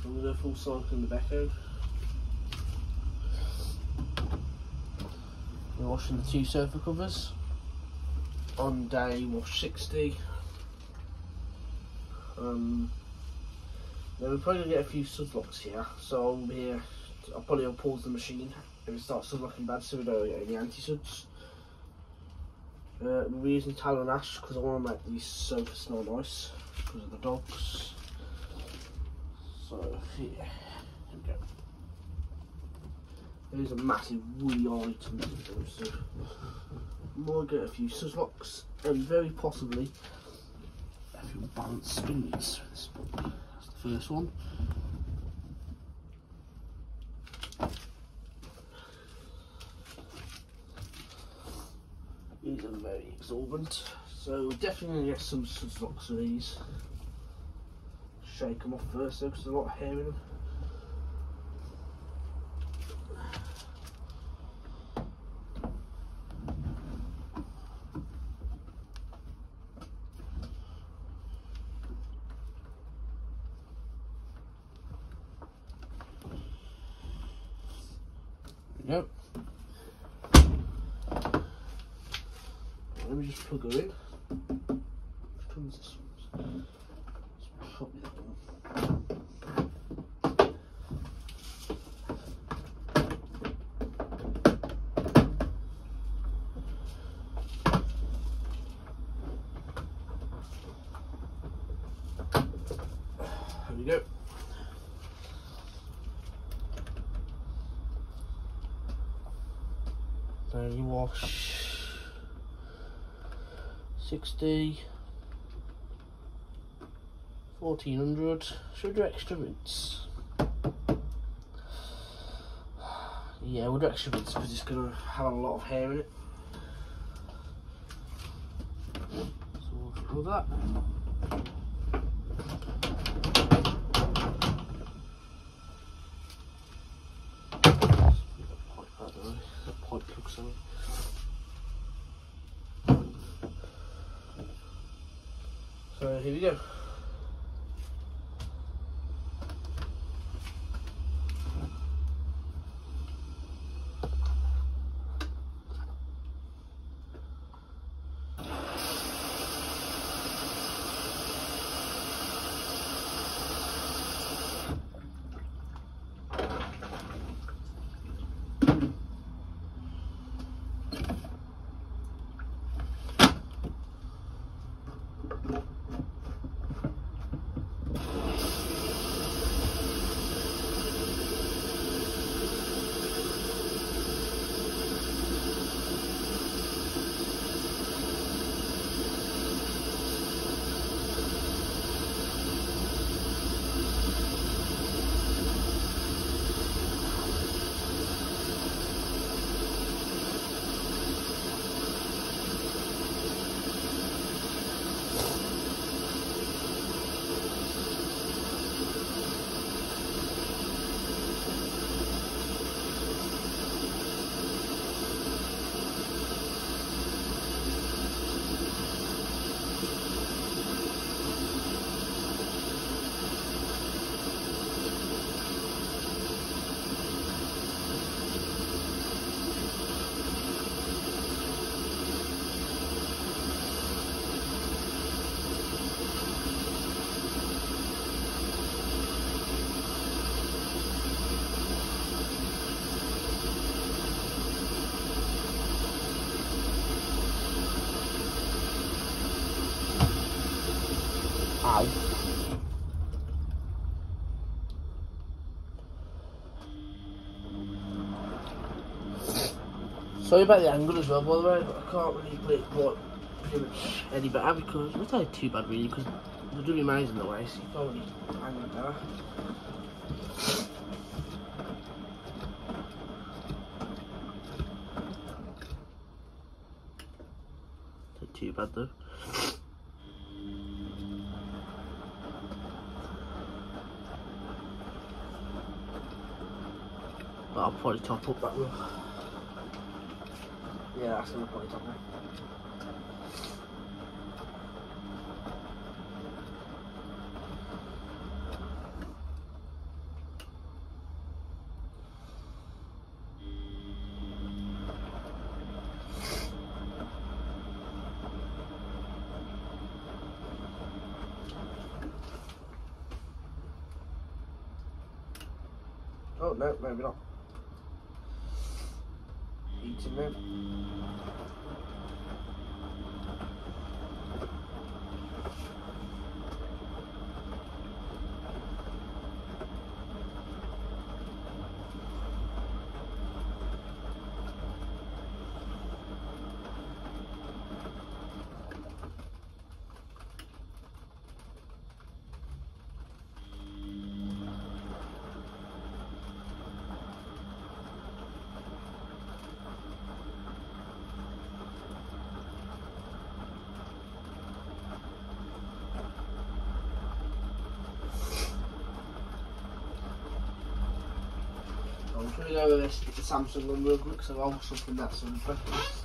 I'm going to do full cycle in the BEKO. We're washing the 2 sofa covers on day wash 60. Then we're probably going to get a few sudlocks here, so I'll probably pause the machine if it starts sudlocking bad so we don't get any anti-suds. We're using tallow and ash because I want to make these sofas smell nice because of the dogs. So here we go. There's a massive woolly item to them, so might get a few sudlocks and very possibly a few balanced spoons. That's the first one. These are very exorbitant, so we're definitely going to get some sudlocks of these. Shake them off first though, because there's a lot of hair in them. There we go. Let me just plug her in. Which one's this one? It's probably that one. There we go. Now you wash 60, 1400. Should we do extra rinse? Yeah, we'll do extra rinse because it's going to have a lot of hair in it. So we'll do that. Pipe plug, sorry. So here we go. Ow. Sorry about the angle as well, by the way, but I can't really put it quite pretty much any better because it's not too bad really because they're doing amazing the way, so you can't really angle it better. Not too bad though. But I'll probably top up that one. Yeah, that's gonna probably top up. Oh no, maybe not. Eating them. I'm going to go with this, the Samsung one real quick, so I want something that's on breakfast.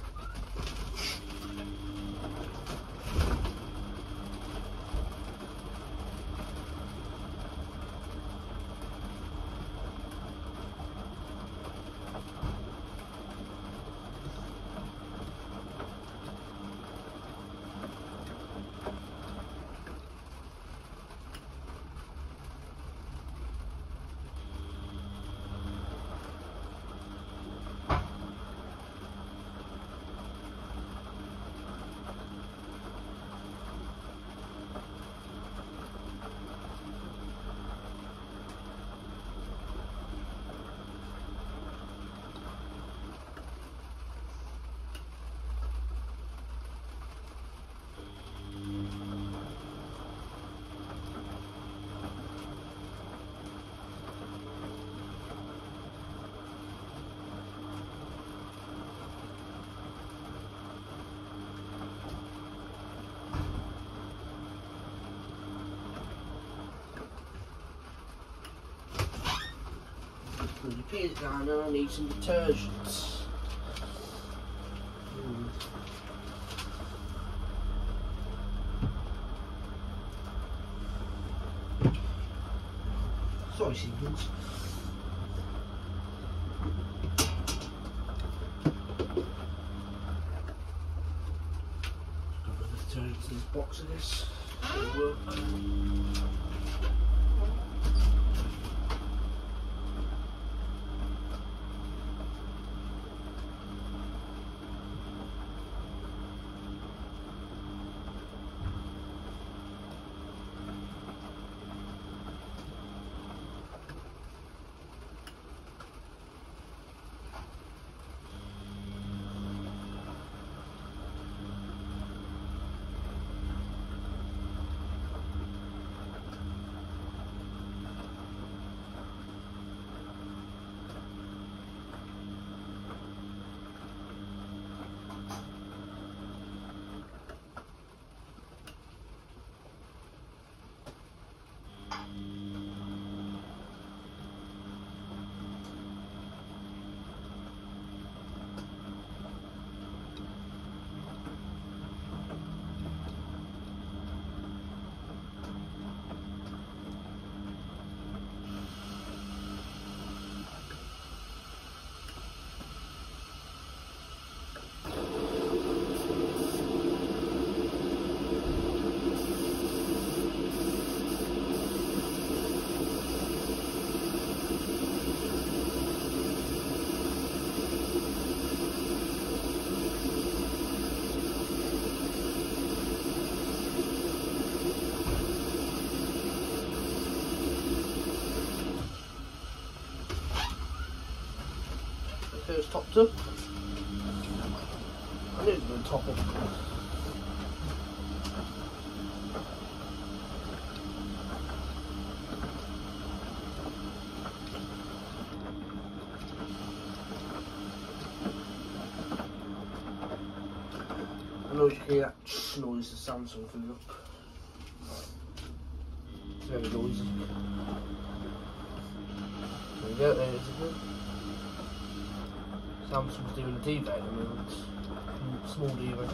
Put your peas down and I need some detergent. Sorry, Siemens. Got a bit of detergent in this box of this. It'll work. It's topped up. I knew it was going to top up. I know you can hear that noise the Samsung filling up. It's very noisy. There we go, there it is again. Samsung's doing a devo at the moment. Small devo.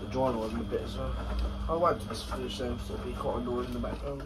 drying oil in a bit, so I won't do this finish there, so it'll be quite annoying in the background.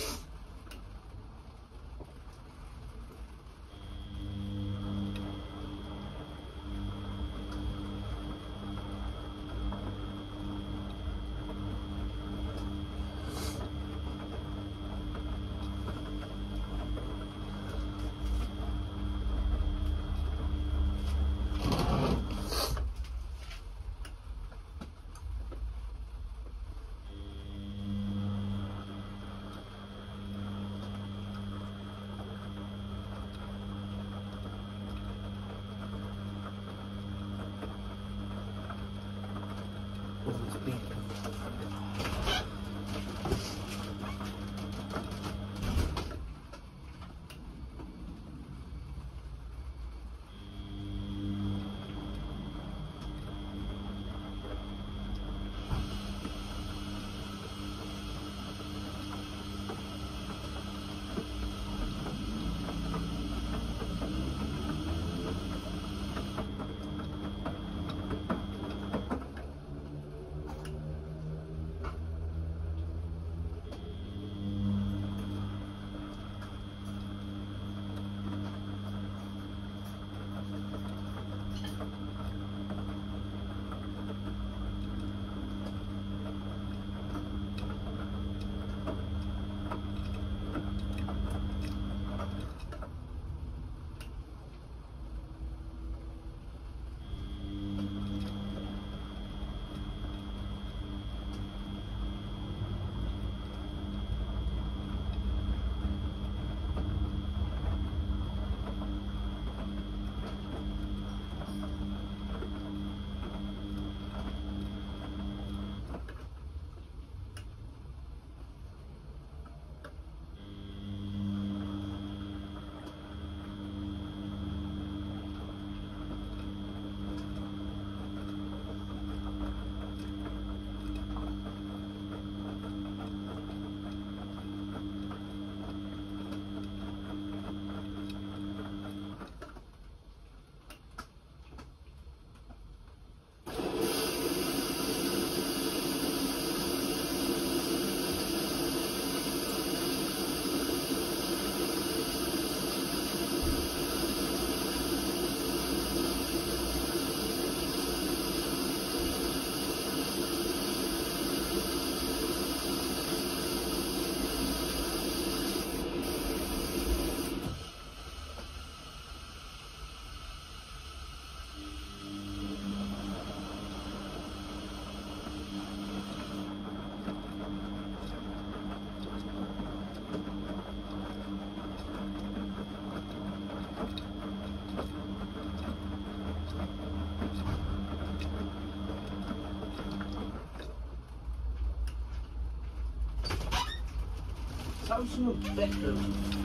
Samsung and BEKO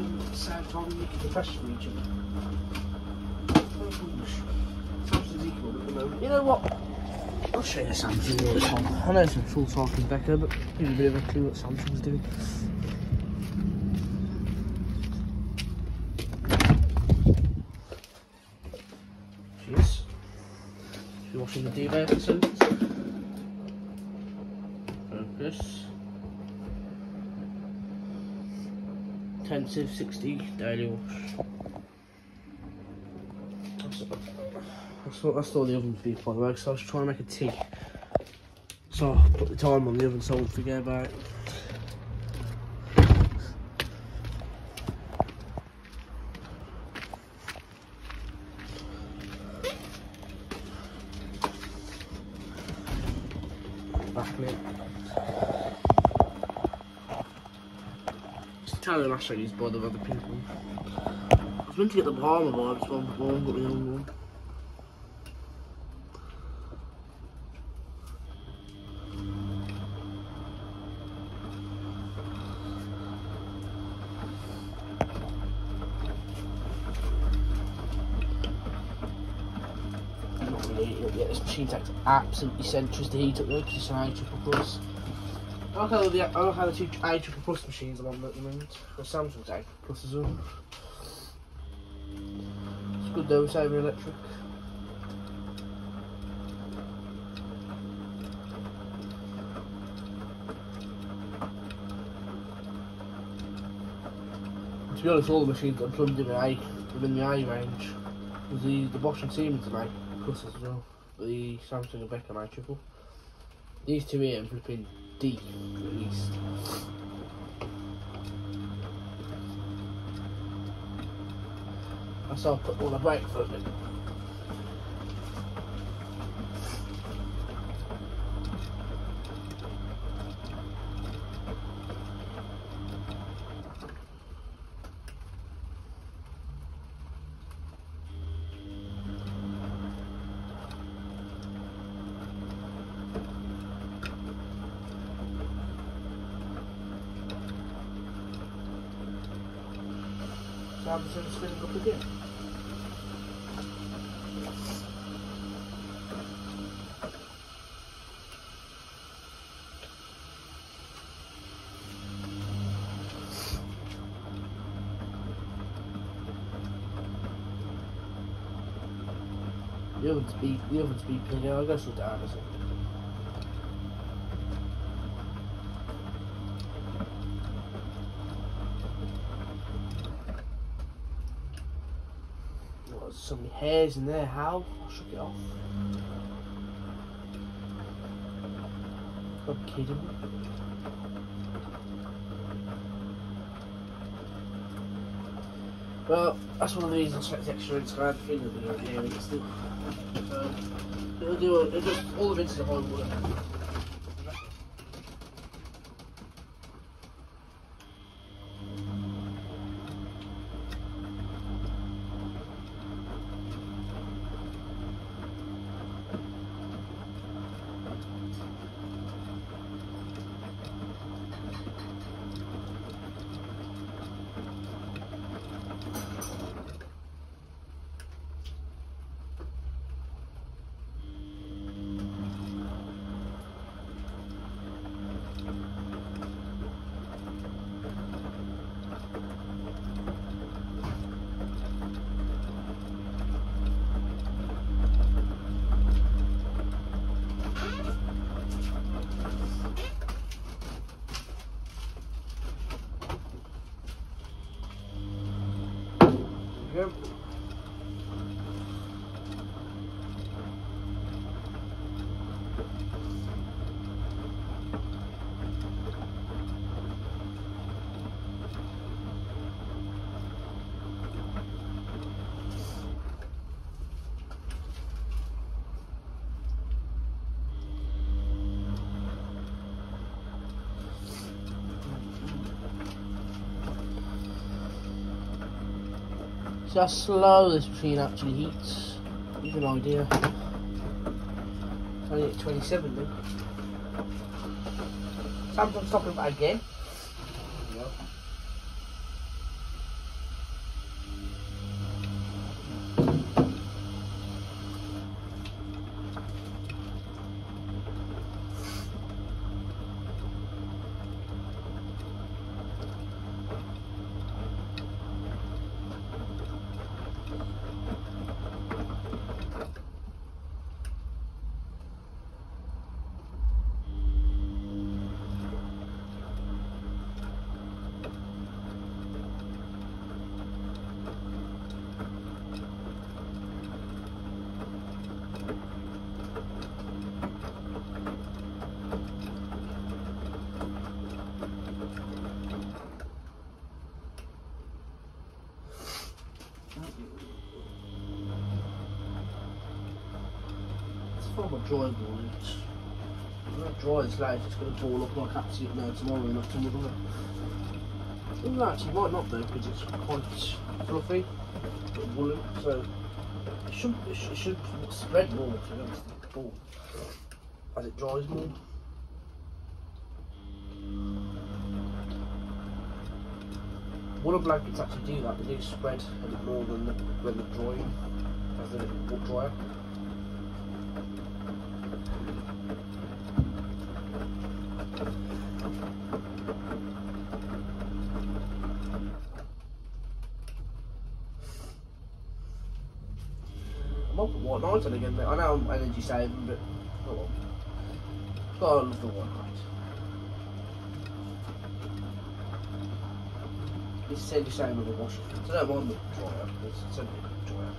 sound on making the pressure region. Samsung's equal at the moment. You know what? I'll show you Samsung what it's on. I know it's in full talk in BEKO, but give you a bit of a clue what Samsung's doing. Cheers. You're watching the DV episode. Focus. Intensive 60 daily wash. That's all the oven beef, by the way, because I was trying to make a tea. So I put the time on the oven so I won't forget about it. Back me. Italian lash I used, by the way, the pink one. I was meant to get the Bahama vibes one, but one got the wrong one. Not really heating up yet. This machine takes absolutely centuries to heat up though, because it's an A++. I like how the two A++ machines are on at the moment. The Samsung's A++ as well. It's good though, it's over electric. To be honest, all the machines I'm plumbed in A, within the A range. The Bosch and Siemens are A plus as well. The Samsung and BEKO A triple. These two here I'm flipping D at least. So I'll put all the brake for a bit. So I'm just going to spin it up again. The oven's beeping again. I'll go sit down a second. Oh, there's so many hairs in there. How? I'll shook it off. Not kidding me. Well, that's one of the reasons I checked extra rinse. I had a feeling that they were here and it's still. It'll just all the rinses are high water. Yep. See how slow this machine actually heats. Give you an idea. It's only at 27 then. Samsung's stopping that again. Yep. From a dry ball, when that dries later, it's going to ball up like absolute now tomorrow and not tomorrow. Well, actually, might not though, because it's quite fluffy, but woolen, so it should spread more, to be honest, the ball, as it dries more. Woolen blankets actually do that, they do spread a bit more than when they're drying, as they get drier. I'm up at white night on again, mate. I know I'm energy saving, but oh well. Gotta love the white night. This said the same with the washer. So I don't mind the dryer, because it's only a good dryer.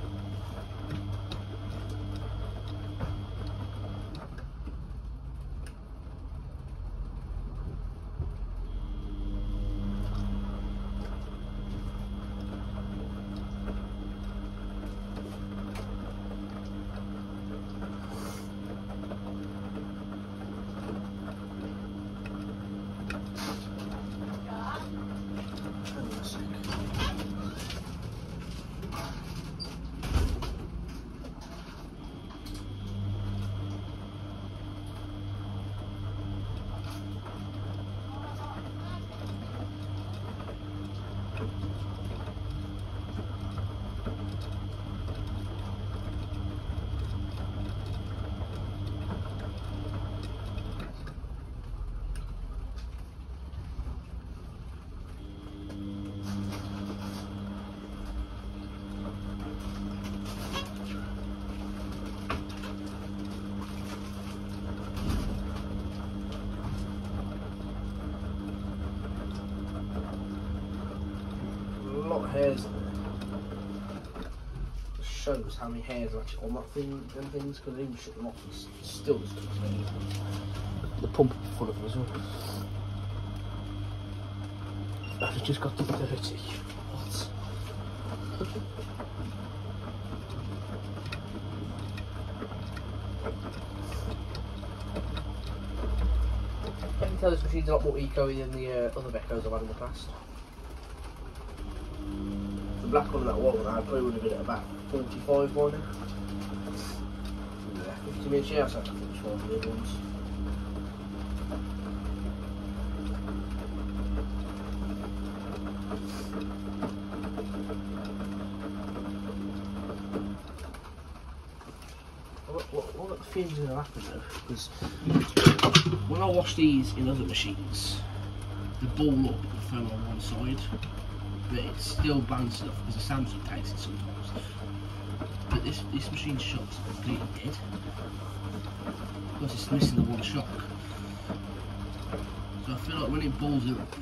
A lot of hairs in there. Just shows how many hairs are actually on that thing and things, because even shut them off, it's still just doesn't. The pump full of them as well. I've just got to be dirty. What? I can tell this machine's a lot more eco than the other BEKOs I've had in the past. The black one and that white one I probably would have been at about 45 by now. Yeah, 50 minutes, yeah, so 45 for the other ones. What the feeling's going to happen though, because when I wash these in other machines, the ball up and foam on one side, but it's still balanced enough because the Samsung takes it sometimes. But this machine's shock's completely dead, because it's missing the one shock. So I feel like when it balls it up,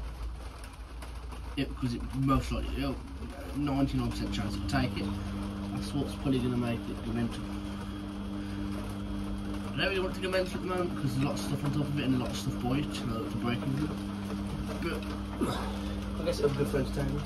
because it most likely, 99% chance it'll take it, that's what's probably going to make it go mental. I don't really want it to go mental at the moment because there's a lot of stuff on top of it and a lot of stuff by it to break into it. But I guess it'll be good for entertainment.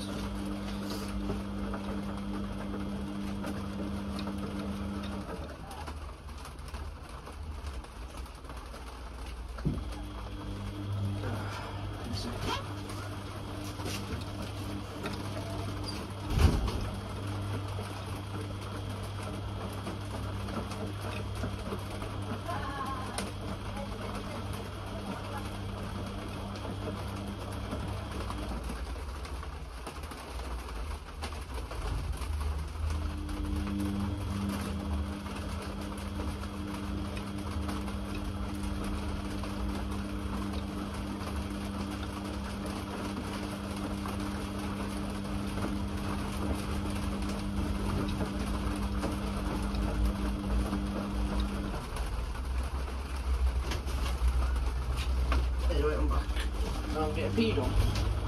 Anyway, I'm back. Now I'm getting peed on.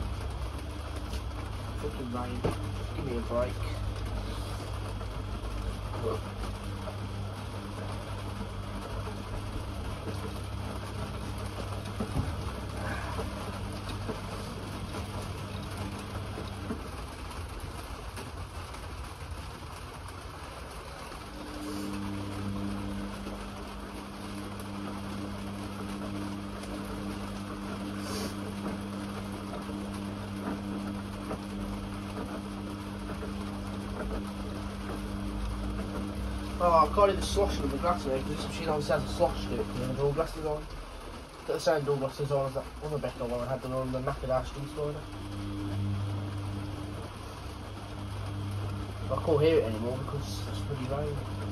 Fucking rain. Give me a break. Well. Oh, I can't even slosh with the glass there because this machine obviously has a slosh to it because the door glass is on. Got the same door glass design as that other BEKO one I had on the knackered ash street spider. I can't hear it anymore because it's pretty rain.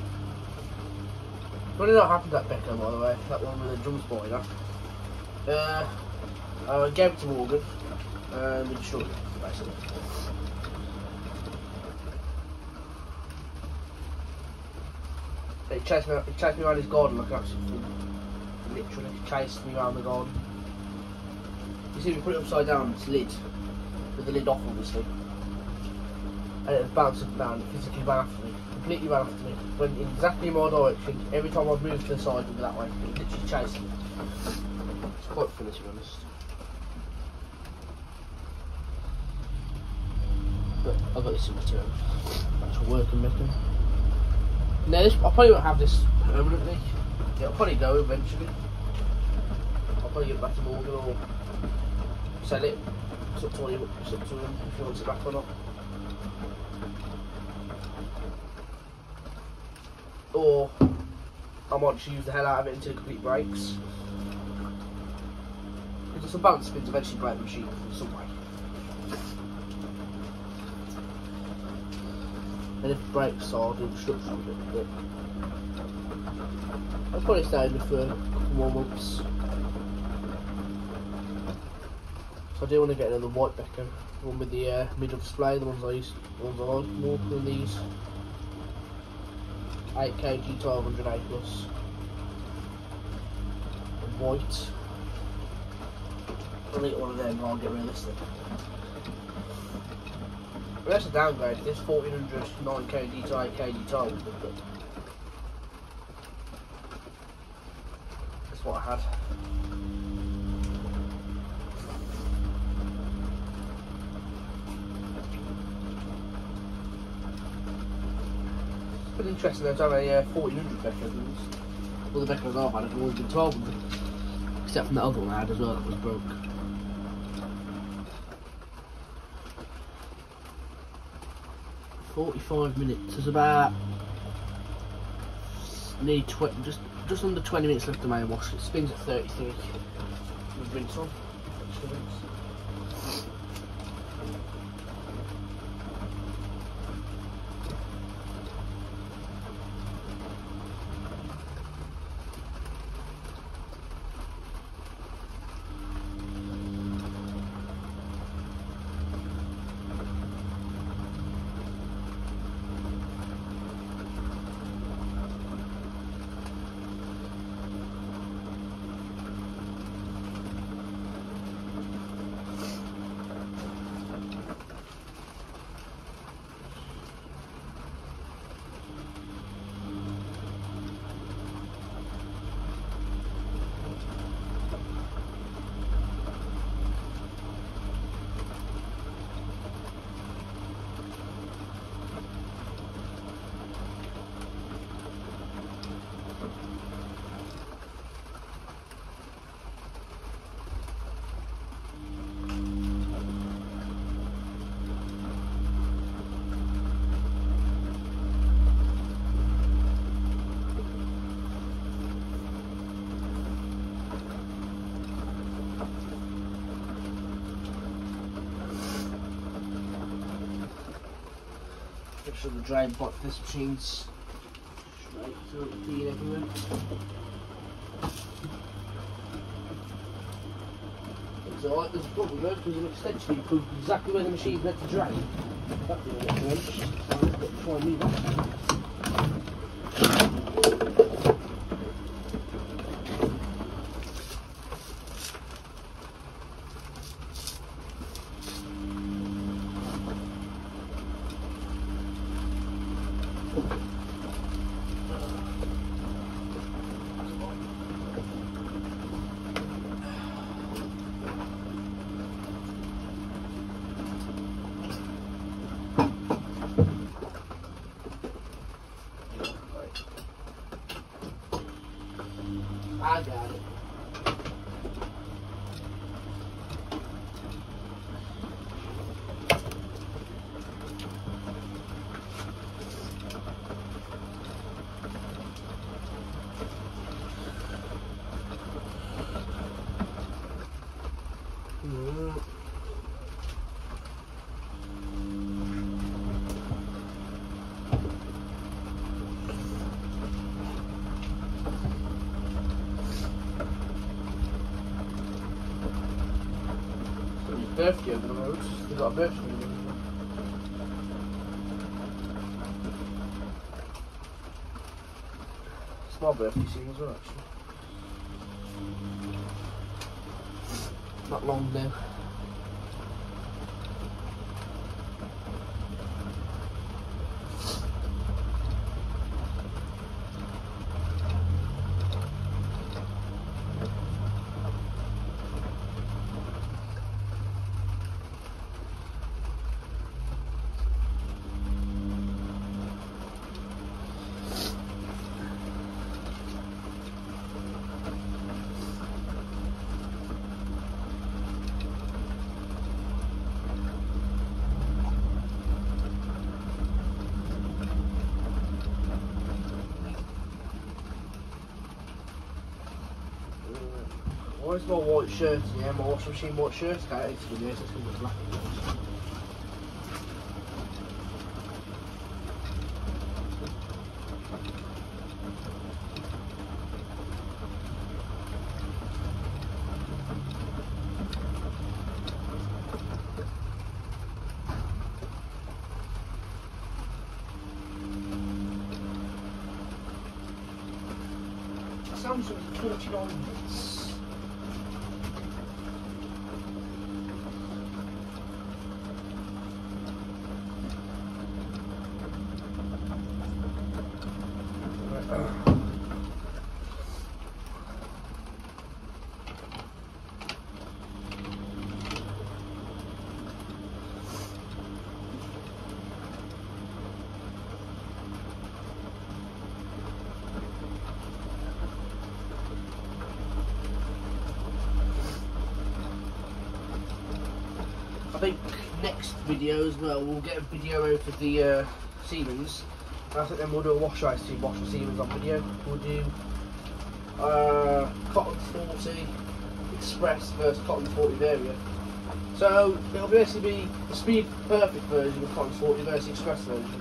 What did that happen to that BEKO, by the way? That one with the drum spider. I gave it to Morgan and we destroyed it, basically. It chased me around his garden like absolutely, literally chased me around the garden. You see, we put it upside down, its lid, with the lid off obviously. And it was bouncing down, it physically ran after me. Completely ran after me. Went in exactly my direction. Every time I'd move to the side, it would go that way. It literally chased me. It's quite funny to be honest. But I've got this in return. Actual working method. Now this, I probably won't have this permanently. It'll probably go eventually. I'll probably get back to Morgan or sell it. It's up to him if he wants it back or not. Or I might just use the hell out of it until it completely breaks. Because some bounce spins eventually break the machine in some way. And if it breaks, so I'll do the structure of it. But I'll probably stay with it for a couple more months. So I do want to get another white BEKO, the one with the middle display, the ones I like more than these. 8kg 1200 A plus. And white. I'll get one of them, I'll get realistic. But that's a downgrade, this 1400 9kg to 8kg 1200, but that's what I had. It's been interesting though to have a 1400 BEKO. All the BEKOs I've had have always been 1200. Except from the other one I had as well that was broke. "45 minutes. There's about nearly just under 20 minutes left to my wash. It spins at 33 with rinse on. Extra rinse. Make sure the drain pot for this machine's straight so it'll clean everywhere. It's alright, there's a problem though because it'll essentially prove exactly where the machine's meant to drain. That didn't get drenched, so I've got to try and move that. I got it. Birthday over the road. We've got a birthday. It's my birthday soon as well, actually. Not long now. Where's my white shirt? Yeah, my washing machine white shirt. Okay, it's good. Yes, it's going to be black. Samsung 49 bits. I think next video as well, we'll get a video out of the Siemens. And I think then we'll do a wash ice to wash the Siemens on video. We'll do Cotton 40 Express versus Cotton 40 Variant. So it'll basically be the speed perfect version of Cotton 40 versus Express version.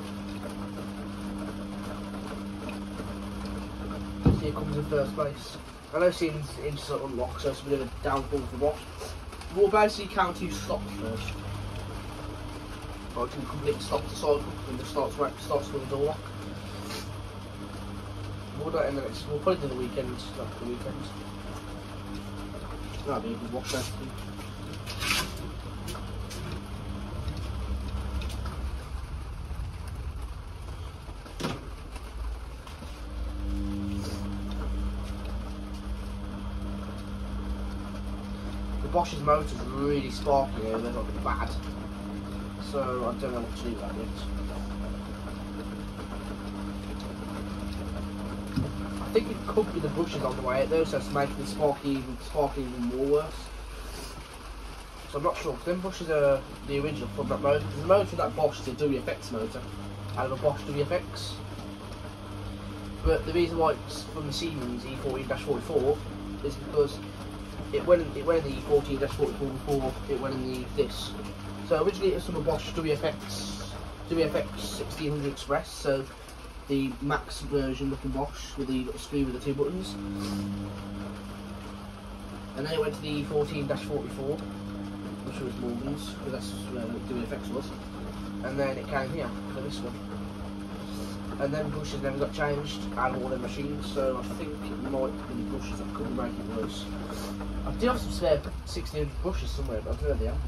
Here comes in first place. I know Siemens instant unlock, so it's a bit of a downfall for Bosch. We'll basically count who stopped first. Or to complete stop the cycle and just starts with the door lock. We'll do it in the next. We'll put it in the weekend, not the weekend. That'll be a good wash recipe. Bosch's motors are really sparky here, they're not bad. So I don't know what to do about it. I think it could be the bushes on the way out though, so it's making the sparky even more worse. So I'm not sure, because them bushes are the original from that motor. The motor of that Bosch is a WFX motor, out of a Bosch WFX. But the reason why it's from the Siemens E14-44 is because it went in the E14-44 before it went in this. So originally it was from a Bosch WFX 1600 Express, so the max version looking Bosch with the little screen with the two buttons. And then it went to the E14-44, which was Morgan's, because that's where the WFX was. And then it came here, to this one. And then bushes never got changed out of all their machines, so I think it might be the bushes that could make it worse. I do have some spare 1600 bushes somewhere, but I don't know where they are.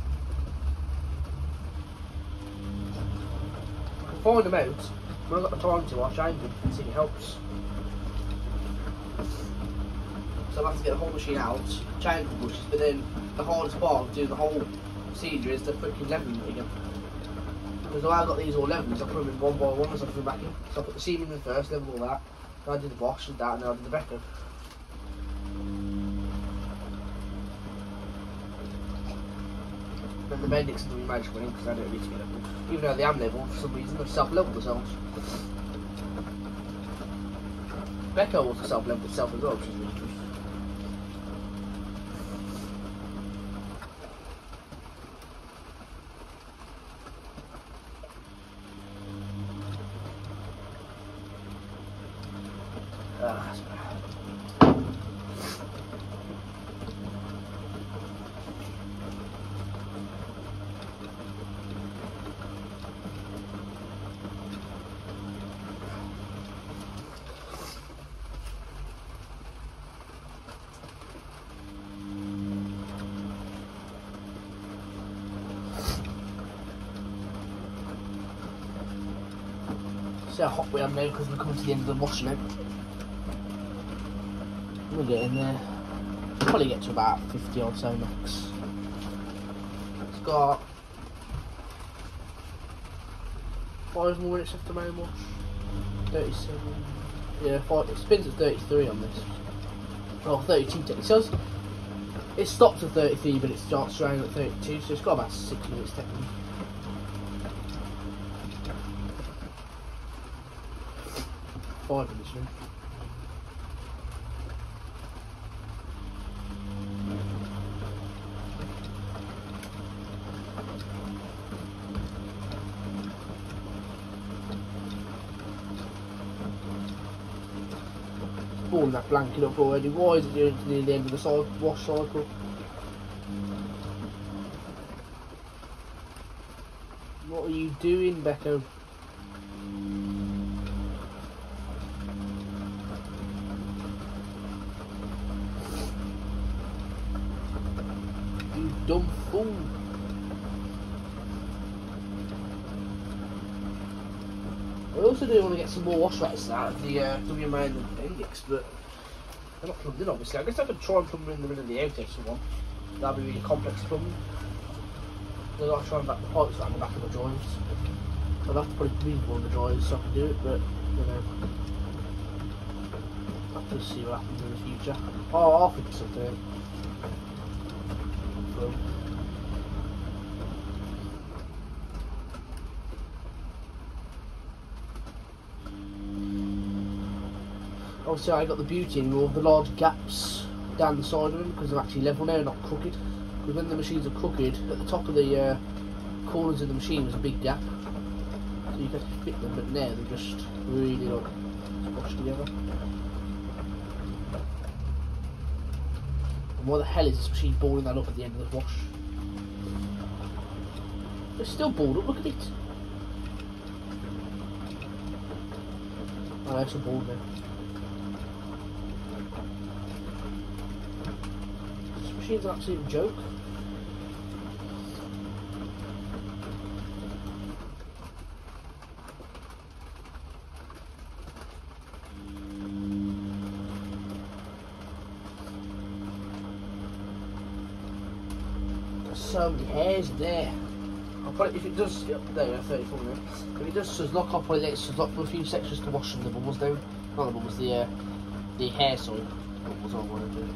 I can find them out. When I've got the time to, I'll change them and see if it helps. So I'll have to get the whole machine out, change the bushes, but then the hardest part of doing the whole procedure is to freaking level them again. Because the way I got these all levels, I put them in one by one as I put them back in. So I put the Siemens in first, level all that, then I did the Bosch and that, and then I did the BEKO. And the Bendix doesn't really manage winning because I don't need to get leveled. Even though they am leveled, for some reason they've self-leveled themselves. BEKO also self-leveled itself as well, which is really good. That's bad. See how hot we are now because we're coming to the end of the wash now. We'll get in there. Probably get to about 50 or so max. It's got 5 more minutes left to main wash. 37. Yeah, it spins at 33 on this. Well, 32 technically. So it stops at 33, but it starts running at 32, so it's got about 6 minutes technically. In this room. balling that blanket up already. Why is it doing it near the end of the wash cycle? What are you doing, BEKO? You dumb fool. I also do want to get some more wash rats out of the WMA and the index, but they're not plumbed in obviously. I guess I could try and plumb them in the middle of the outtakes for one. That'd be really complex plumbing. I've got to try and back the pipes around the back of the joints. I'd have to put a reasonable on the dryers so I can do it, but you know, I'll have to see what happens in the future. Oh, I'll fix something. Obviously, I got the beauty in all the large gaps down the side of them because they're actually level now, not crooked. Because when the machines are crooked, at the top of the corners of the machine was a big gap. So you could fit them, but now they're just really like squashed together. And why the hell is this machine balling that up at the end of the wash? It's still balled up, look at it. Oh, it's a ball now. This machine's an absolute joke. So many hairs there. I'll probably, if it does, there we go, 34 minutes. If it does suzzlock, I'll probably let it suzzlock for a few sections to wash some of the bubbles down. Not the bubbles, the hair, sorry. Bubbles I want to do.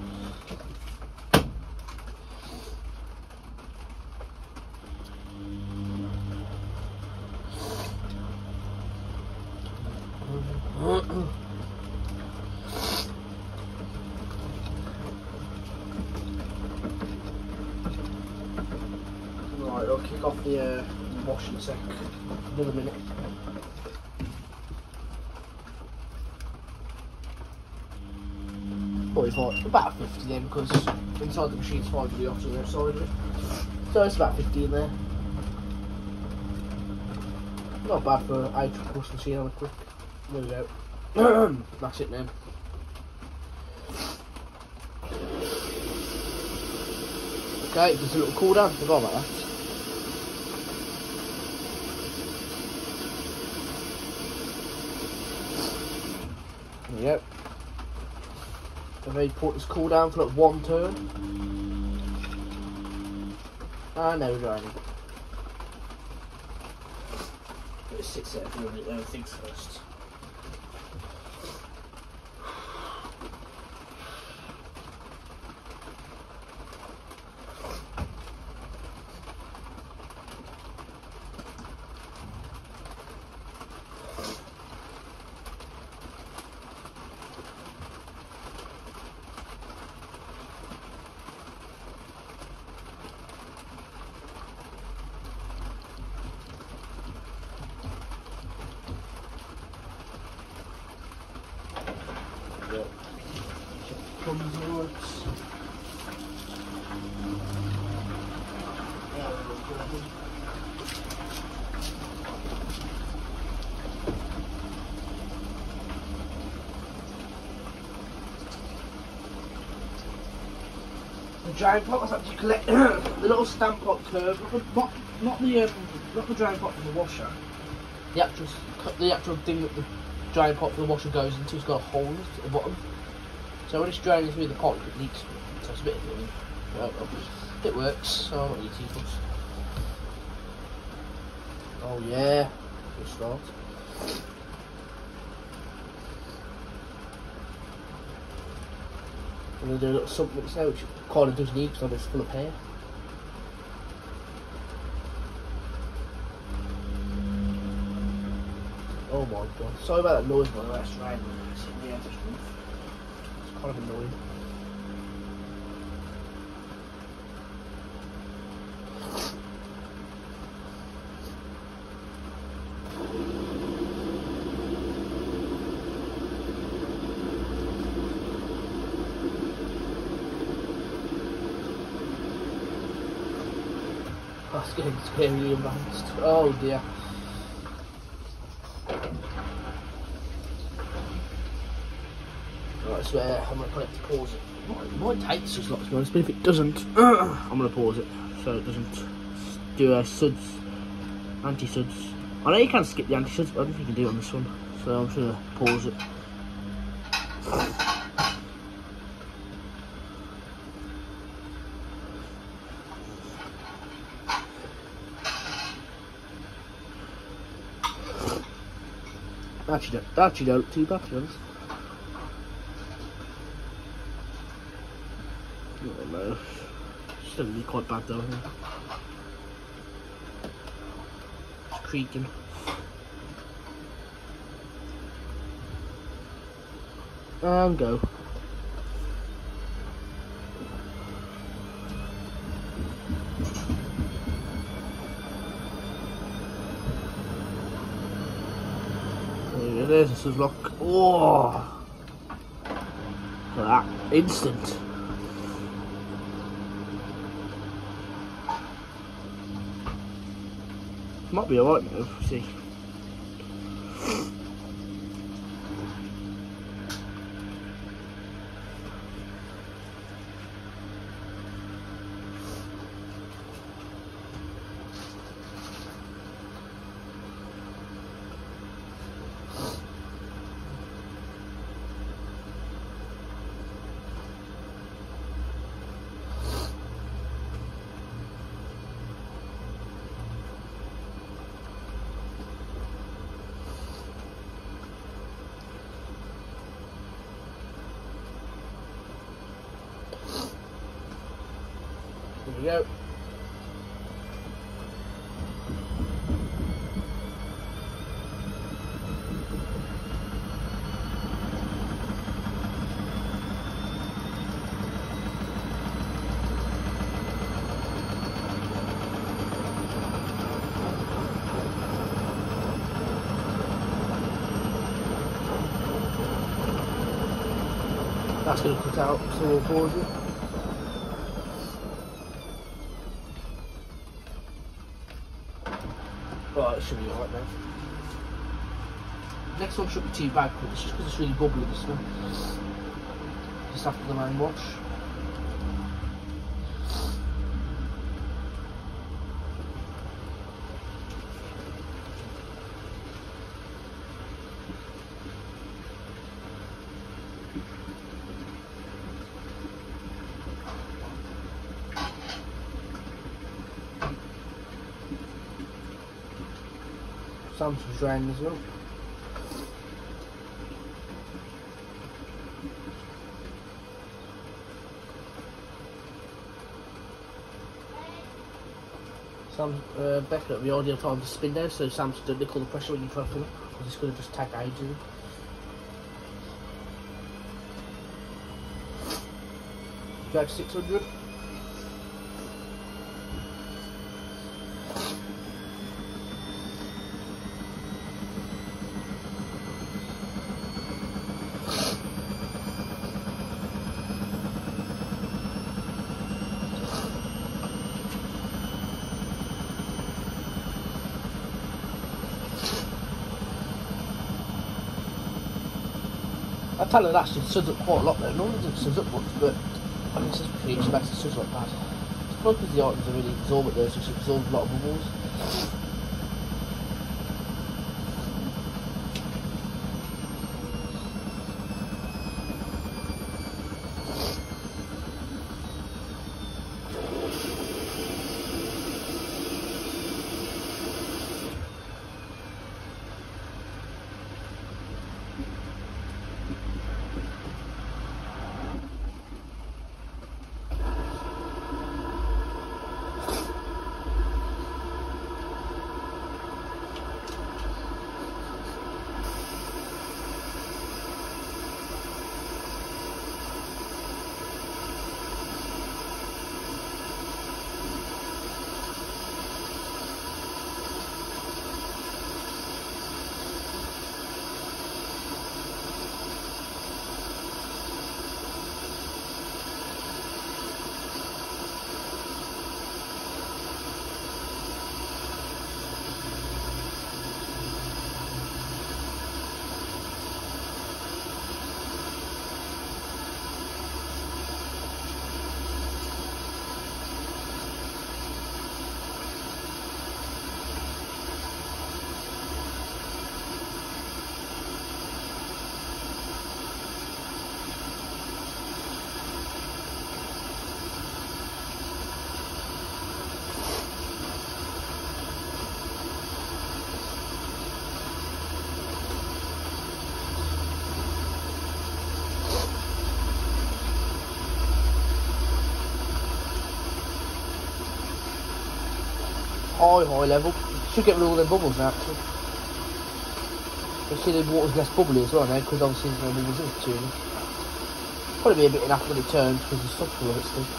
Right, I'll kick off the wash in a sec. Another minute. About 50 then, because inside the machine's 5 of the off to the outside of it. So it's about 50 in there. Not bad for an 8 wash machine on a quick. There we go. That's it now. Okay, just a little cool down. Forgot about that. There we go. And then put this cool down for like 1 turn. And now we're grinding. It sits there for a minute, then things first. The drain pot was actually collect the little stamp pot curve, not the drain pot for the washer. The actual thing that the drain pot for the washer goes into has got a hole in it at the bottom. So when it's draining through the pipe, it leaks. So it's a bit annoying. Well, it works. So I'm not really too fussed. Oh yeah, good start. I'm going to do a little supplements now, which kind of does need because it's full of hair. Oh my god. Sorry about that noise by the way, it's raining. It's kind of annoying. That's getting scarily advanced. Oh dear. Right, I swear I'm going to put it to pause it. It might take suds lots to be honest, but if it doesn't, I'm going to pause it so it doesn't do suds, anti-suds. I know you can skip the anti-suds, but I don't think you can do it on this one, so I'm just going to pause it. Actually don't look too bad to be honest. Oh no, still really quite bad though. It's creaking. And go. There's a scissor lock. Oh, look at that, instant. Might be alright now, see. Here we go. That's going to cut out, so we'll pause it. Right, it should be alright now. Next one shouldn't be too bad, but it's just because it's really bubbly this one. Just after the main wash. Samsung's draining as well. BEKO, the ideal time to spin there, so Samsung don't nickel the pressure when you try to fill it, because it's going to just take ages. Drag 600. I tell her actually suds up quite a lot though. Normally it suds up much, but I think it's just pretty expensive suds like that. It's probably because the items are really absorbent though, so it's absorbed a lot of bubbles. high level. Should get rid of all them bubbles now actually. You see the water's less bubbly as well now because obviously there's no bubbles in it too. Probably be a bit enough when it turns because there's stuff full of it still.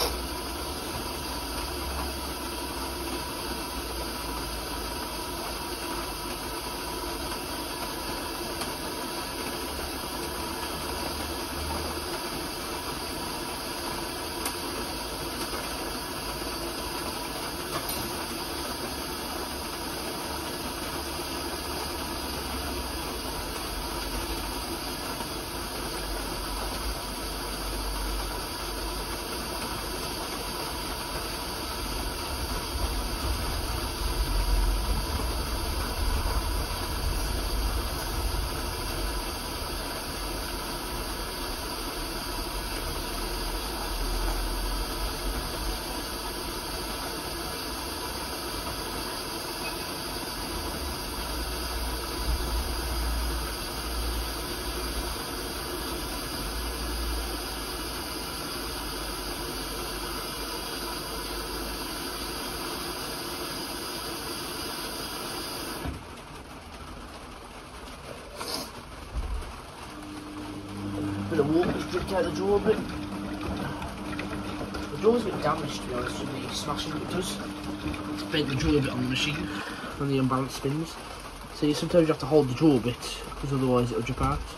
Bit of water just dripped out the jaw a bit. The jaw's a bit damaged to be honest with the smashing it does. It's bent the jaw a bit on the machine when the unbalanced spins. So sometimes you have to hold the jaw a bit because otherwise it'll drip out.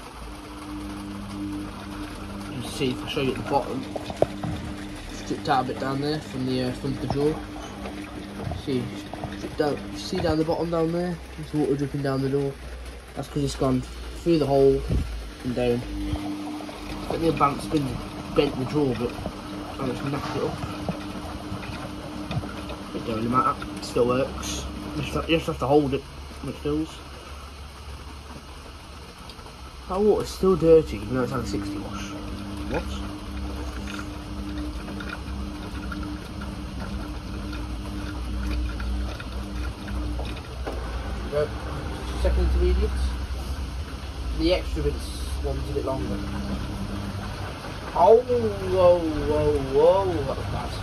You can see if I show you at the bottom, it's dripped out a bit down there from the front of the jaw. See, see down the bottom down there, there's water dripping down the door. That's because it's gone through the hole and down. But the unbalanced spin bent the jaw a bit, so it's knocked it up. It don't really matter, it still works. You just have to hold it when it fills. That water's still dirty even though it's had a 60 wash. What? There we go. Second intermediate. The extra one's a bit longer. Oh, whoa, whoa, whoa, that was bad.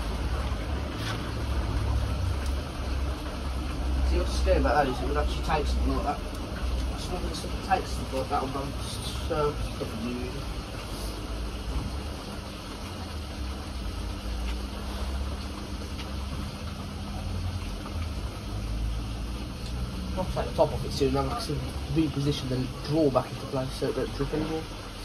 See what's scary about that is it would actually take something like that. Something that takes something like that unbalanced, so it's nothing new. I'll take the top off it soon, then I can reposition the draw back into place so it don't drip anymore.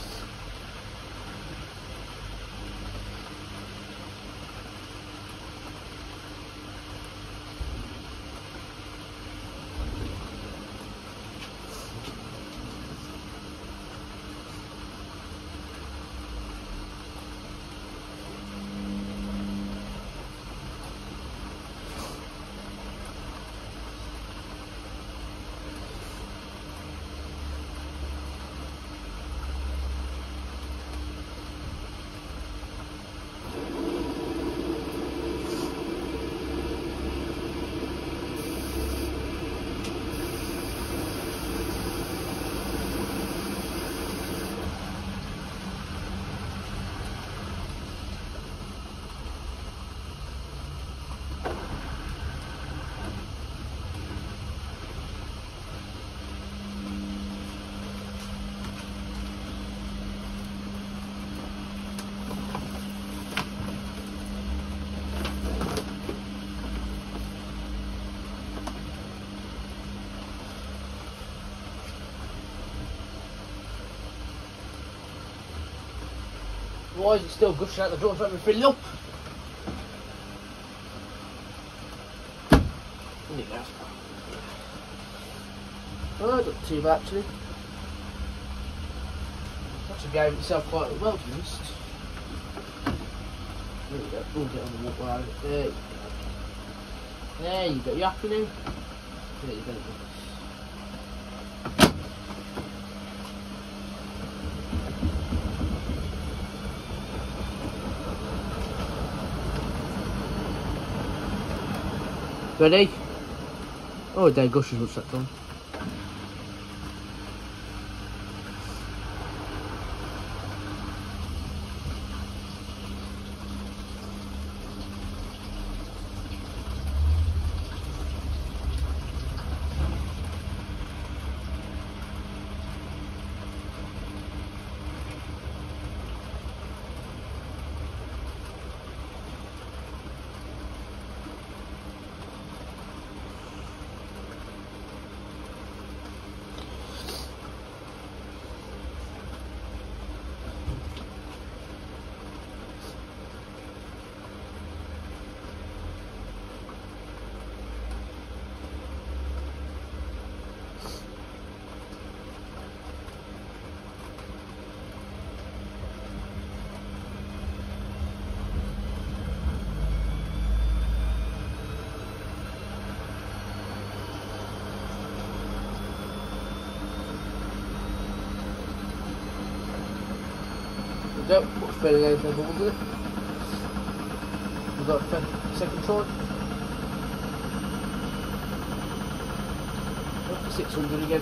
Why is it still gushing out the drawer trying to fill it up? There you go. Oh, not too bad actually. Actually behaved itself quite well to be honest. There you go, we'll get on the water out of it. There you go. There you go, you happy now? There you go. Ready? Oh, there gushes what's that done. we go. What's better than anything bubbles in it? We've got second try. Up to 600 again.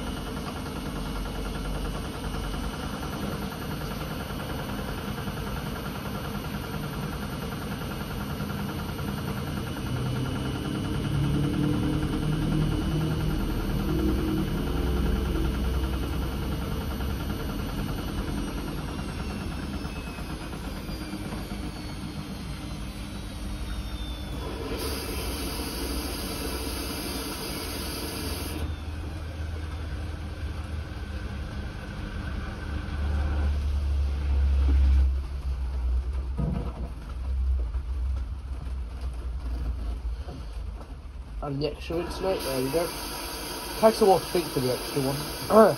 And the extra rinse, mate, there we go. Takes a while to think for the extra one.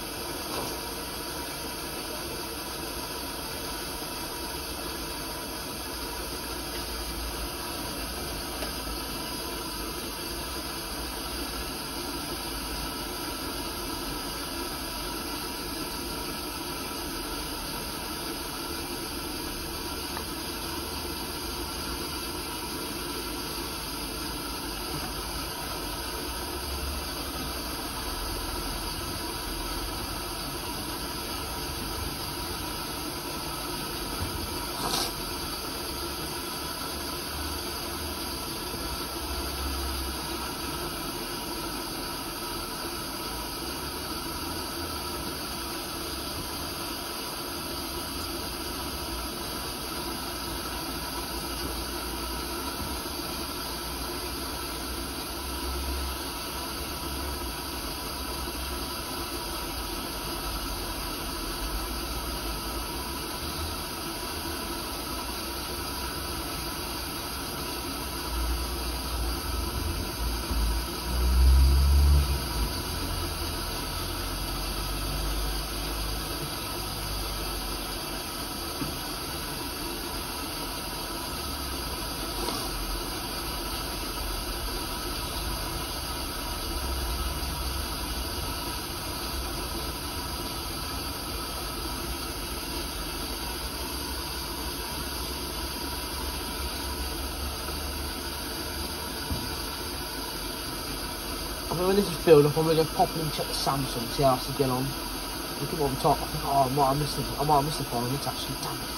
When this is filled up, I'm going to pop in and check the Samsung, see how it's get on. Look at on top. I think, oh, I might have missed the phone. It's actually, damn it.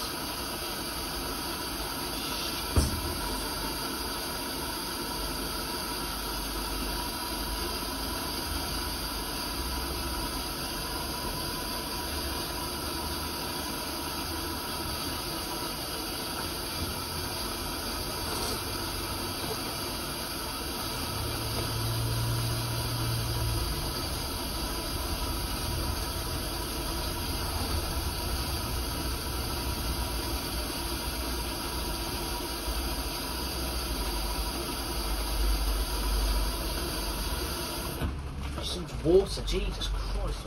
Some water, Jesus Christ.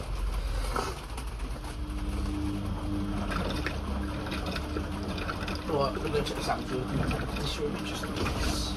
Right, we're going to check this out. This room just in case.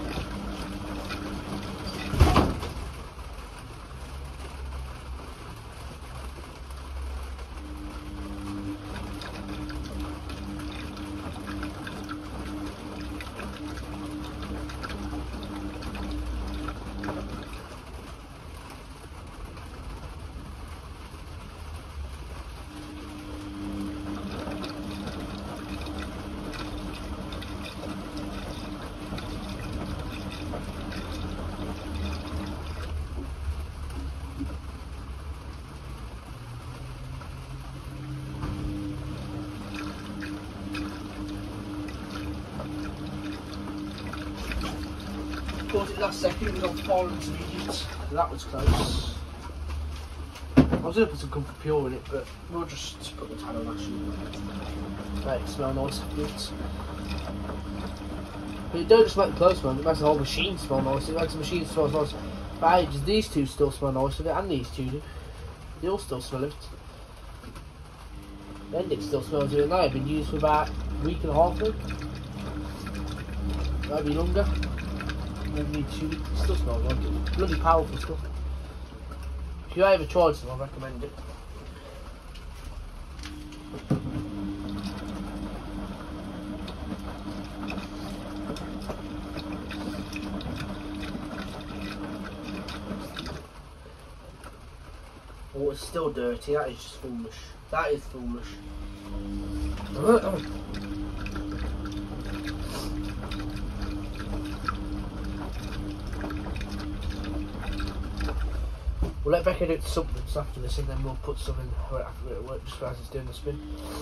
Caught it last second, we got 4 intermediate. That was close. I was hoping to come for pure in it, but we'll just put the tan on actually. Right, it smells nice afterwards. But it don't just make the clothes smell, it makes the whole machine smell nice. It makes the machine smell nice. But ages, these two still smell nice with it, and these two do. They all still smell it. The ending still smells it, and they've been used for about a week and a half now. Maybe longer. Maybe 2 weeks. It still smells like it. Bloody powerful stuff. If you ever tried some, I recommend it. Oh, it's still dirty. That is just foolish. That is foolish. We'll let Becca do it something after this, and then we'll put some in after it work, just as it's doing the spin.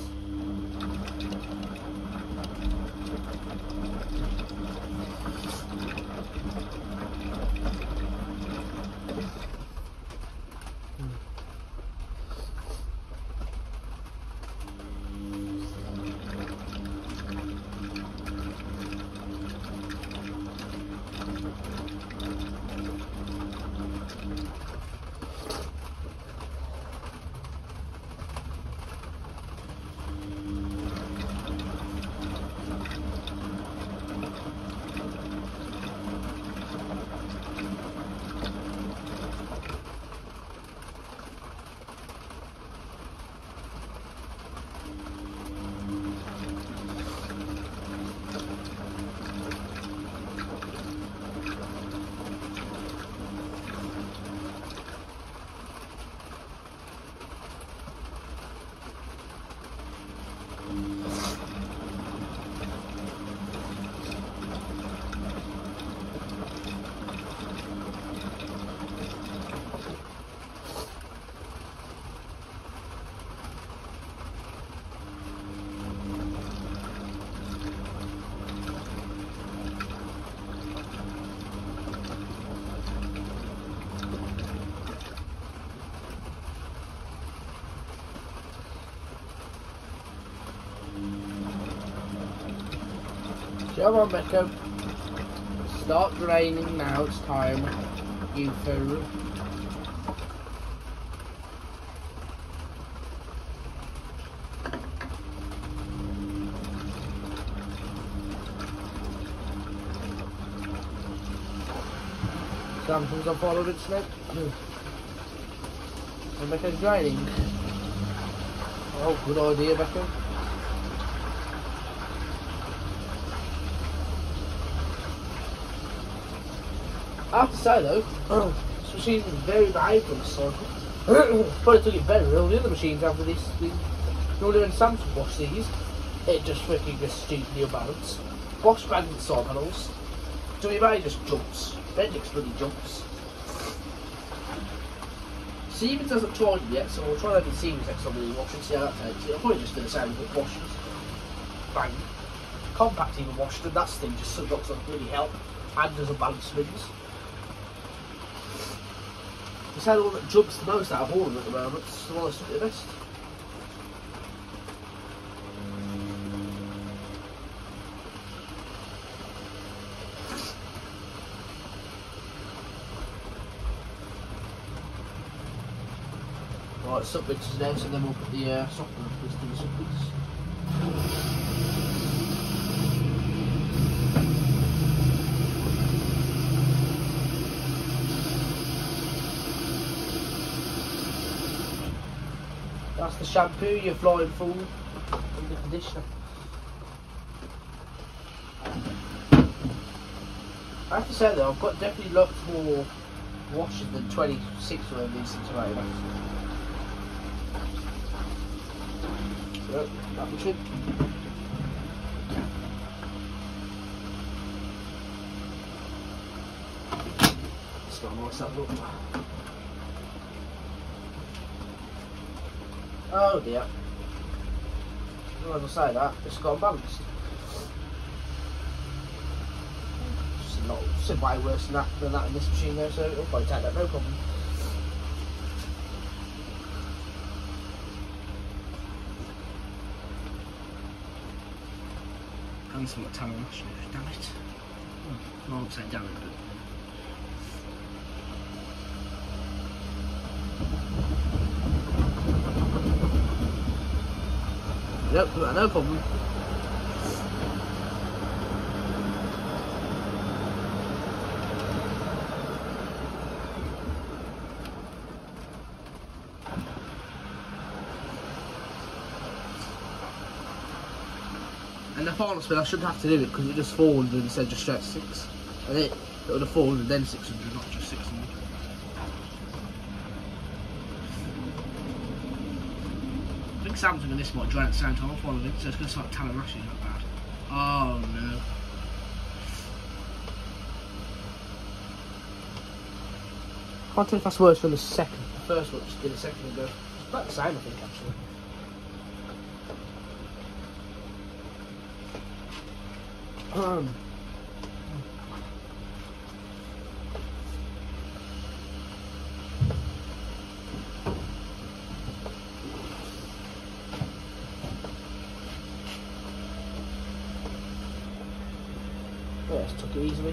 Come on, Beko. Start draining now, it's time. You fool. Something's on fire with it, Snake. And Beko's draining. Oh, good idea, Beko. I have to say though, this machine is very behaved on this cycle. Probably took it better than all the other machines after this. Normally when Samsung wash these, it just freaking gets stupidly unbalanced. Bosch bandit side panels, WMA just jumps. Bendix bloody jumps. Siemens hasn't tried it yet, so we'll try that in Siemens next time we wash and see how that takes it. I'll probably just do the same with washers. Bang. Compact even washed, and that thing just looks like really help and does unbalanced spins. It's the one that jumps the most out of all of them at the moment. It's the one that's the best. Right, subbits is next, and then we'll put the soft bits to the subbits. That's the shampoo, you're flying full, and the conditioner. I have to say though, I've got definitely lots more washers than 26 of these things are made. So, that was it. It's got a nice that look. Oh dear. I'm not going to say that, it's got unbalanced. It's way worse than that in this machine though, so it'll probably take that no problem. And some like Tamil Nadu, damn it. Oh, I won't say damn it, but... Nope, no problem. And the final spin, I shouldn't have to do it because it just 400 instead of just straight 6. And it would have 400 then 600, not just 600. Samsung and this might dry at the same time following, so it's going to start talent rushing like bad. Oh no. I can't tell if that's worse than the second. The first one just did a second ago. It's about the same, I think, actually. Yeah, just took it easily.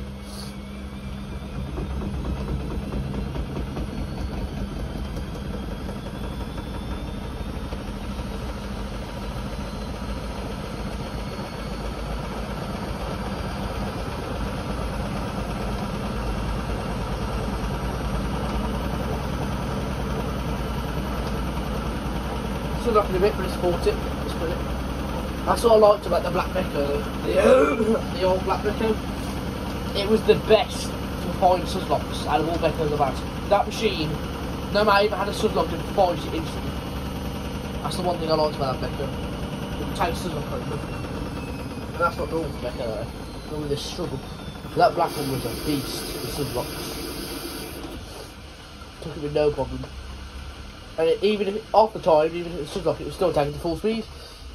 Still not in a bit, but it's bought it. That's what I liked about the black BEKO, the old black BEKO. It was the best to find suslocks out of all BEKOs I've had. That machine, no matter if it had a suzlock, it finds it instantly. That's the one thing I liked about that BEKO. It would take suzlock over. And that's not normal for BEKO though. Normally they struggle. That black one was a beast with suslocks. Took it with no problem. And even if, half the time, even if it was suzlock, it was still taking to full speed.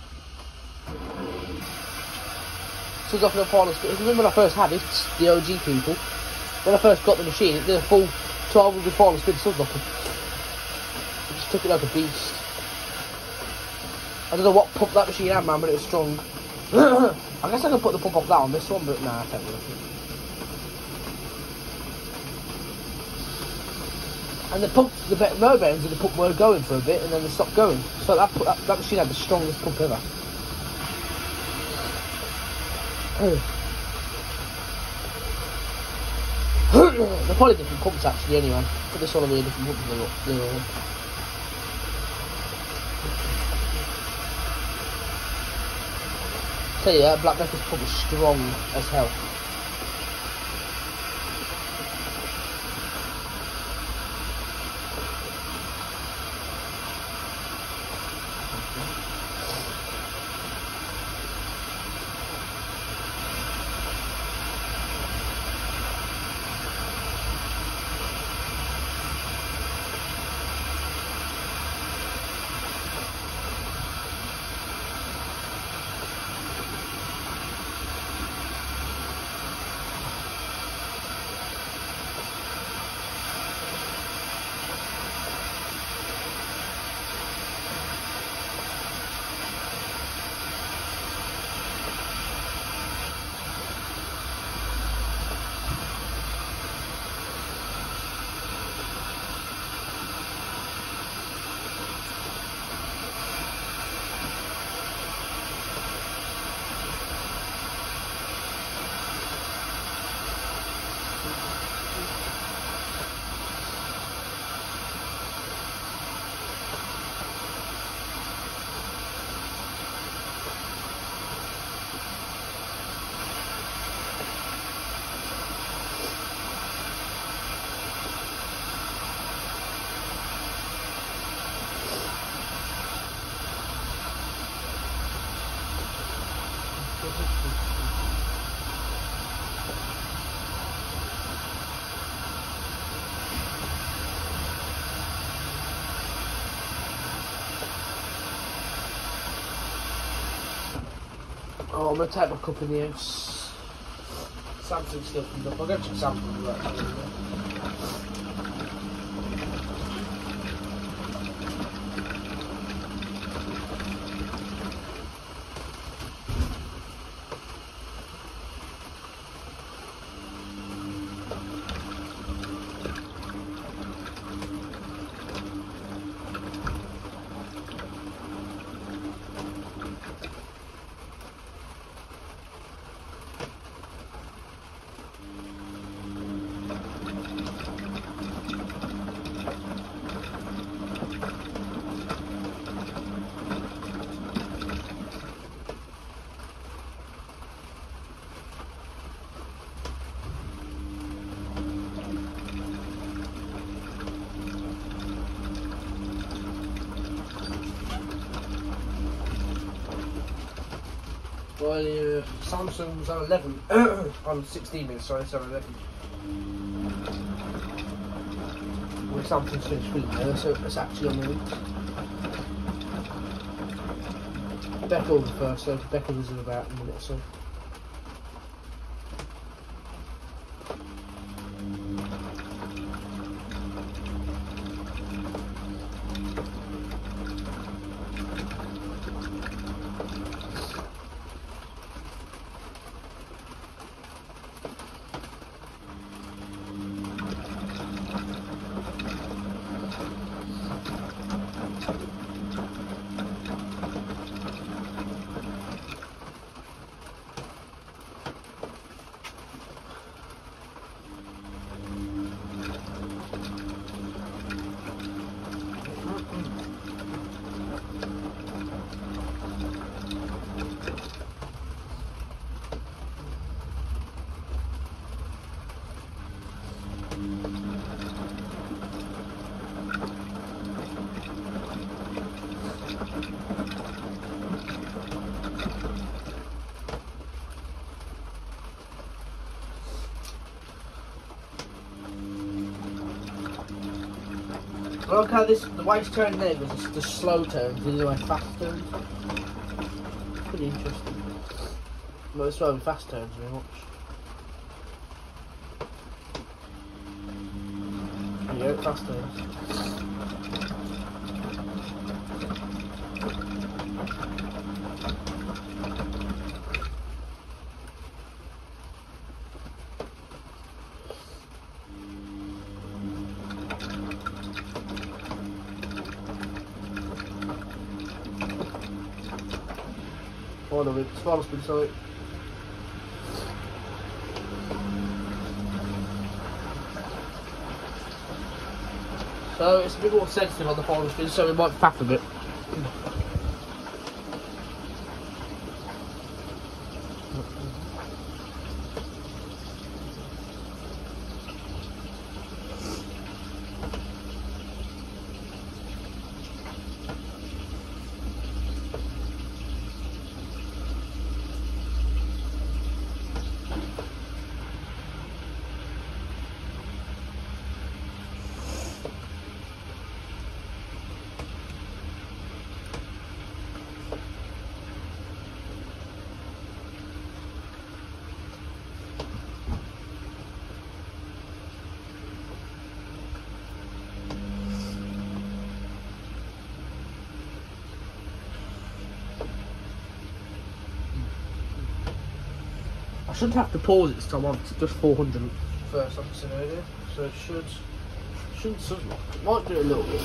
Suzlock at final speed. Remember when I first had it, the OG people, when I first got the machine, it did a full 1200 final speed suzlock. It just took it like a beast. I don't know what pump that machine had, man, but it was strong. I guess I could put the pump off that on this one, but nah, I can't do it. And the pump, the no bearings of the pump were going for a bit, and then they stopped going. So that machine had the strongest pump ever. They're probably different pumps actually anyway. But this one will be a different pump than the other one. Tell you that, Black BEKO's pump is strong as hell. Oh, I'm going to take my cup in the house. Samsung still comes up. I'll go check Samsung right now. Well, Samsung's on 11, on 16 minutes, sorry, it's on 11. Well, Samsung's finished filling there, so it's actually on the week. BEKO will be first, so BEKO was in about a minute or so. Look how the way it's turned there was the slow turns, the other way fast turns. Pretty interesting. Well, it's why we fast turns very much. There you go, fast turns. Final spin, sorry. So it's a bit more sensitive on the final spin, so we might faff a bit. I shouldn't have to pause it this time, it's just 400 first, like I said earlier, so it shouldn't sizzle. It might do it a little bit.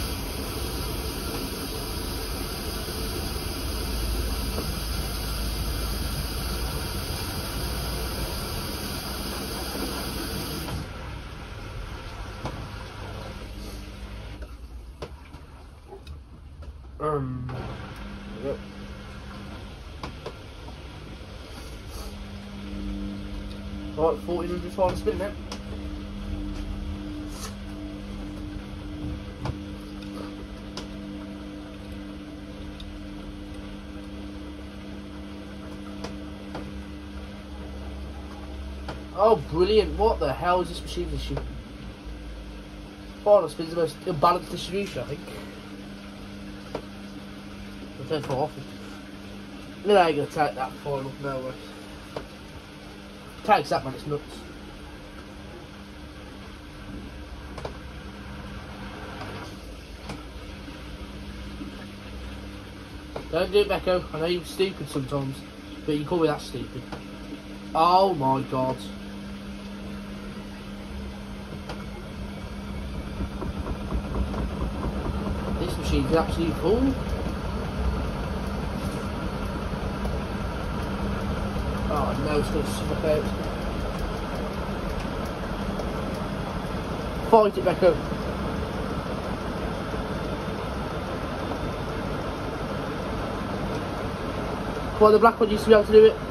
There we go. Right, 1400 final spin then. Oh, brilliant. What the hell is this machine issue? Final spin's the most imbalanced distribution, I think. I'll take for office. No, I ain't gonna take that final, no way. Takes that, man, it's nuts. Don't do it, BEKO. I know you're stupid sometimes, but you call me that stupid. Oh my god. This machine's actually full. Oh no, it's going to suffocate. Fight it, BEKO. Come on, the black one used to be able to do it.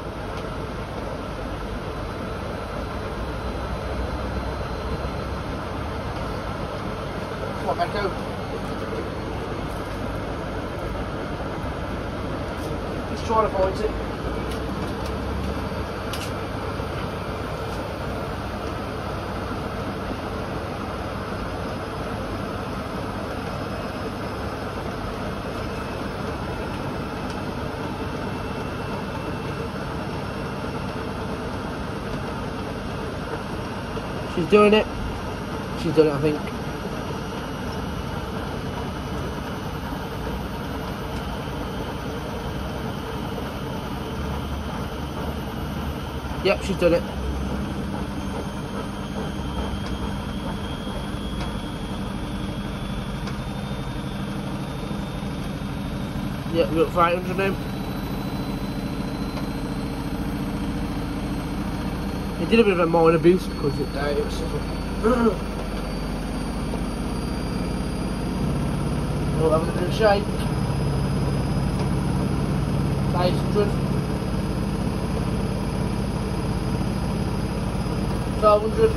Come on, BEKO. He's trying to fight it. She's doing it. She's done it, I think. Yep, she's done it. Yep, we got 500 now. It did a bit of a minor boost because it was sort of we'll have a bit of a shake. 800. 1200.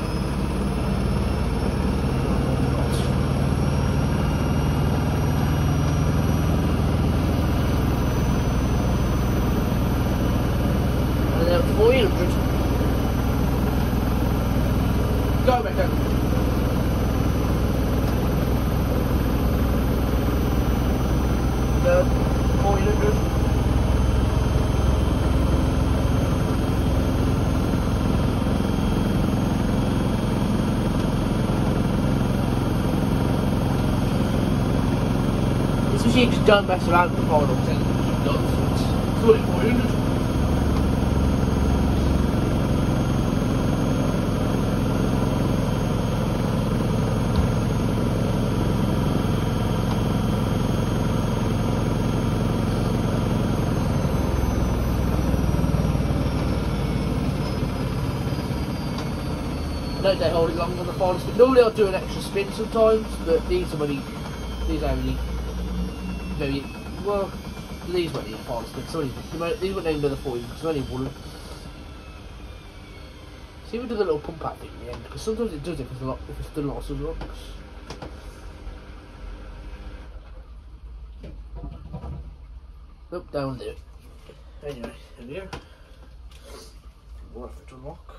And then 400. Go, BEKO. Good. 400. This machine just don't mess around with the final 10. It does. It's only 400. I know they hold it long on the final spin. Normally I'll do an extra spin sometimes, but these are only very well. These won't need a final spin. So these won't need another 40 because only one. See if we do the little pump out thing in the end, because sometimes it does it if it's done lots of looks. Nope, don't do it. Anyway, here we go. Wait for it to unlock.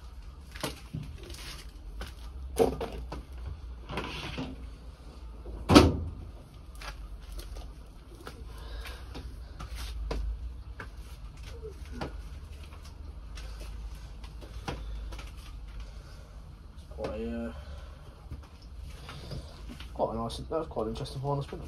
Quite a nice. That was quite an interesting final spin.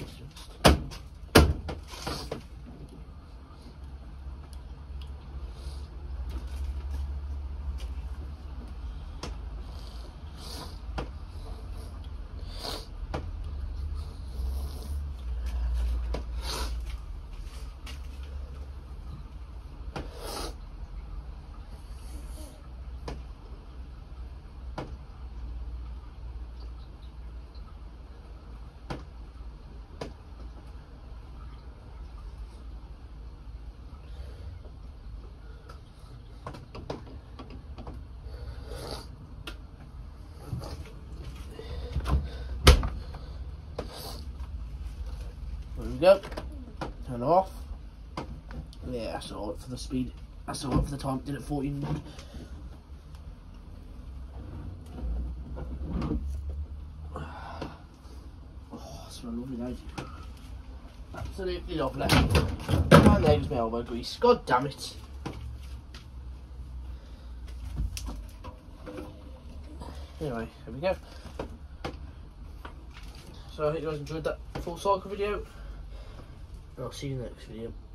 There we go. Turn it off. Yeah, that's alright for the speed. That's alright for the time. Did it 1400. Oh, it smells lovely, don't you? Absolutely lovely. And there's my elbow grease. God damn it. Anyway, here we go. So I hope you guys enjoyed that full cycle video. I'll see you in the next video.